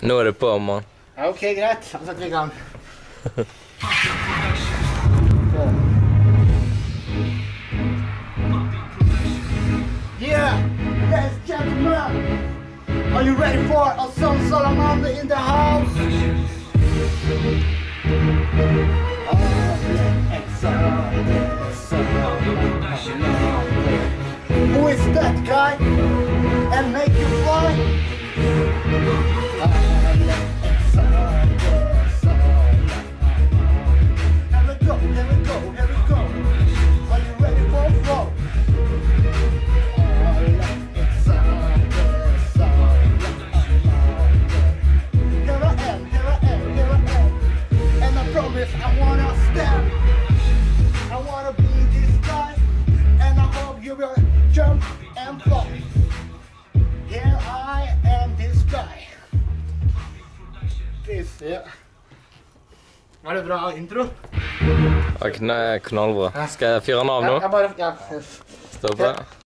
Nå er det på, mann. Ja, ok, greit. Da setter vi i gang. Yeah, ladies and gentlemen, are you ready for Aleksander Salamander in the house? Who is that guy? And make you fly? Here we go. Are you ready for a flow? Here I am. And I promise I wanna stand. I wanna be this guy. And I hope you will jump and fall. Here I am, this guy. This, yeah. Var det bra intro? Knallbra. Skal jeg fyre den av nå? Ja. Stopp det.